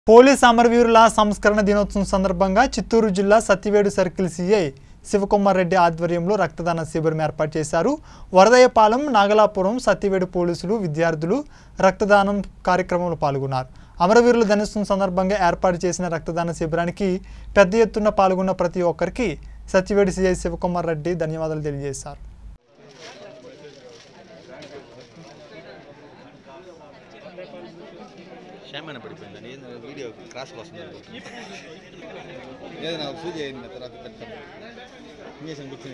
Police అమరవీరుల సంస్కరణ దినోత్సవం సందర్భంగా చిత్తూరు జిల్లా సత్తివేడు సర్కిల్ సిఐ శివకుమార్ రెడ్డి ఆధ్వర్యంలో రక్తదాన శిబిరం ఏర్పాటు చేశారు. వరదయ్యపాలెం, నాగలాపురం, సత్తివేడు పోలీసులు, విద్యార్థులు రక్తదానం కార్యక్రమంలో పాల్గొన్నారు. అమరవీరుల దినోత్సవం సందర్భంగా ఏర్పాటు చేసిన రక్తదాన శిబిరానికి పెద్ద ఎత్తున పాల్గొన్న ప్రతి ఒక్కరికి సత్తివేడు సిఐ శివకుమార్ రెడ్డి ధన్యవాదాలు తెలియజేశారు. శ్యామన పడిపోయిందని వీడియో క్రాస్ వస్తుంది ఏదైనా పూజ అయింది తర్వాత పెడతాను ఇంజక్షన్ కూర్చొని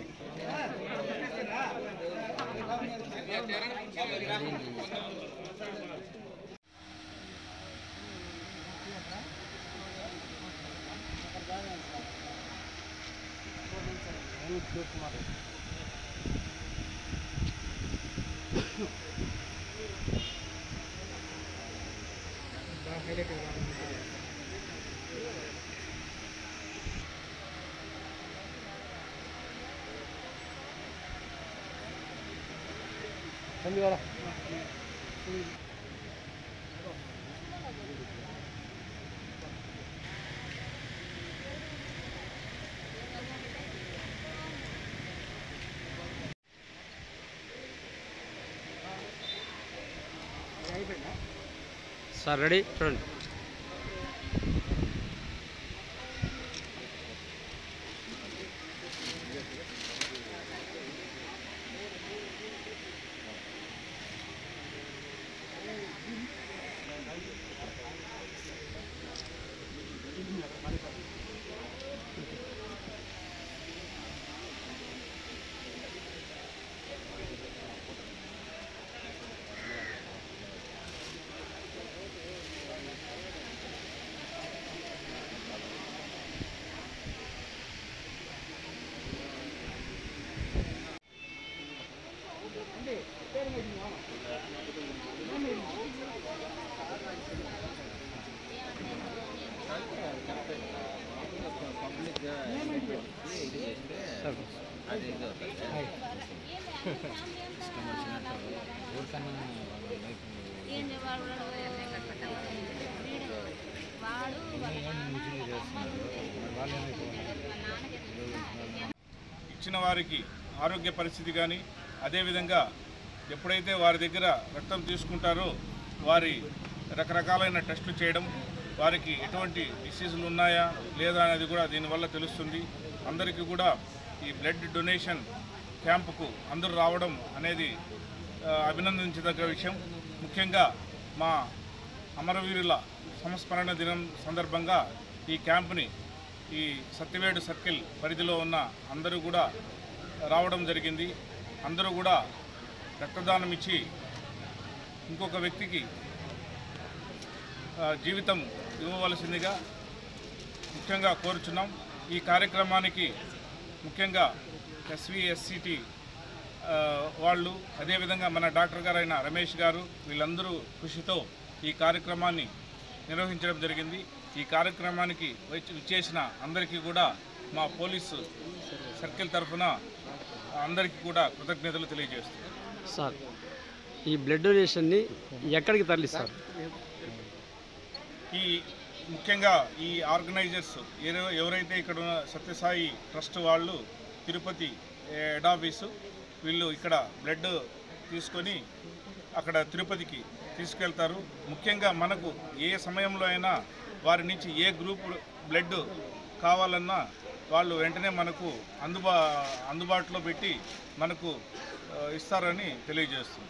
సార్ రెడీ చూడండి. ఇచ్చిన వారికి ఆరోగ్య పరిస్థితి కానీ అదేవిధంగా ఎప్పుడైతే వారి దగ్గర రక్తం తీసుకుంటారో వారి రకరకాలైన టెస్టులు చేయడం, వారికి ఎటువంటి డిసీజులు ఉన్నాయా లేదా అనేది కూడా దీనివల్ల తెలుస్తుంది. అందరికీ కూడా ఈ బ్లడ్ డొనేషన్ క్యాంపుకు అందరూ రావడం అనేది అభినందించదగ్గ విషయం. ముఖ్యంగా మా అమరవీరుల సంస్మరణ దినం సందర్భంగా ఈ క్యాంపుని ఈ సత్తివేడు సర్కిల్ పరిధిలో ఉన్న అందరూ కూడా రావడం జరిగింది. అందరూ కూడా రక్తదానం ఇచ్చి ఇంకొక వ్యక్తికి జీవితం ఇవ్వవలసిందిగా ముఖ్యంగా కోరుచున్నాం. ఈ కార్యక్రమానికి ముఖ్యంగా SVSCT వాళ్ళు, అదేవిధంగా మన డాక్టర్ గారైన రమేష్ గారు, వీళ్ళందరూ కృషితో ఈ కార్యక్రమాన్ని నిర్వహించడం జరిగింది. ఈ కార్యక్రమానికి విచ్చేసిన అందరికీ కూడా మా పోలీసు సర్కిల్ తరఫున అందరికీ కూడా కృతజ్ఞతలు తెలియజేస్తున్నాం. సార్, ఈ బ్లడ్ డొనేషన్ని ఎక్కడికి తరలిస్తారు? ఈ ముఖ్యంగా ఈ ఆర్గనైజర్స్ ఎవరైతే ఇక్కడ ఉన్న సత్యసాయి ట్రస్ట్ వాళ్ళు, తిరుపతి హెడ్ ఆఫీసు, వీళ్ళు ఇక్కడ బ్లడ్ తీసుకొని అక్కడ తిరుపతికి తీసుకెళ్తారు. ముఖ్యంగా మనకు ఏ సమయంలో అయినా వారి నుంచి ఏ గ్రూప్ బ్లడ్ కావాలన్నా వాళ్ళు వెంటనే మనకు అందుబాటులో పెట్టి మనకు ఇస్తారని తెలియజేస్తుంది.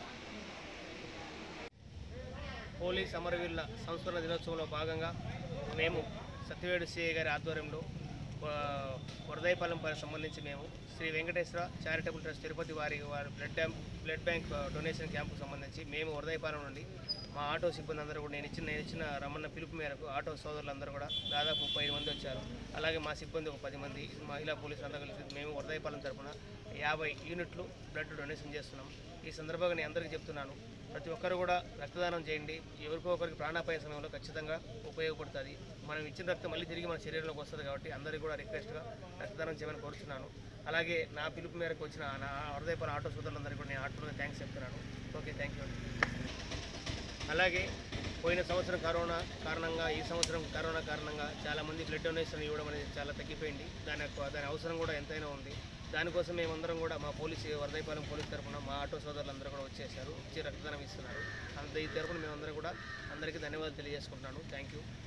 పోలీస్ అమరవీరుల సంస్మరణ దినోత్సవంలో భాగంగా మేము సత్యవేడు సిఐ గారి ఆధ్వర్యంలో వరదయ్యపాలెం సంబంధించి మేము శ్రీ వెంకటేశ్వర చారిటబుల్ ట్రస్ట్ తిరుపతి వారి బ్లడ్ బ్యాంక్ డొనేషన్ క్యాంపుకు సంబంధించి మేము వరదయ్యపాలెం నుండి మా ఆటో సిబ్బంది అందరూ కూడా నేను ఇచ్చిన రమ్మన్న పిలుపు మేరకు ఆటో సోదరులందరూ కూడా దాదాపు 35 మంది వచ్చారు. అలాగే మా సిబ్బంది ఒక 10 మంది మహిళా పోలీసులు అందరూ కలిసి మేము వరదయ్యపాలెం తరఫున 50 యూనిట్లు బ్లడ్ డొనేషన్ చేస్తున్నాం. ఈ సందర్భంగా నేను అందరికీ చెప్తున్నాను, ప్రతి ఒక్కరు కూడా రక్తదానం చేయండి. ఎవరికో ఒకరికి ప్రాణాపాయ సమయంలో ఖచ్చితంగా ఉపయోగపడుతుంది. మనం ఇచ్చిన రక్తం మళ్ళీ తిరిగి మన శరీరంలోకి వస్తుంది కాబట్టి అందరికీ కూడా రిక్వెస్ట్గా రక్తదానం చేయమని కోరుతున్నాను. అలాగే నా పిలుపు మేరకు వచ్చిన నా హృదయపర ఆటో సోదరులందరికీ కూడా నేను ఆటోలో థ్యాంక్స్ చెప్తున్నాను. Okay, thank you. అలాగే పోయిన సంవత్సరం కరోనా కారణంగా ఈ సంవత్సరం కరోనా కారణంగా చాలామంది బ్లడ్ డొనేషన్ ఇవ్వడం అనేది చాలా తగ్గిపోయింది. దాని అవసరం కూడా ఎంతైనా ఉంది. దానికోసం మేమందరం కూడా మా వరదైపాలెం పోలీస్ తరఫున మా ఆటో సోదరులందరూ కూడా వచ్చి రక్తదానం ఇస్తున్నారు. ఈ తరఫున మేమందరం కూడా అందరికీ ధన్యవాదాలు తెలియజేసుకుంటున్నాను. Thank you.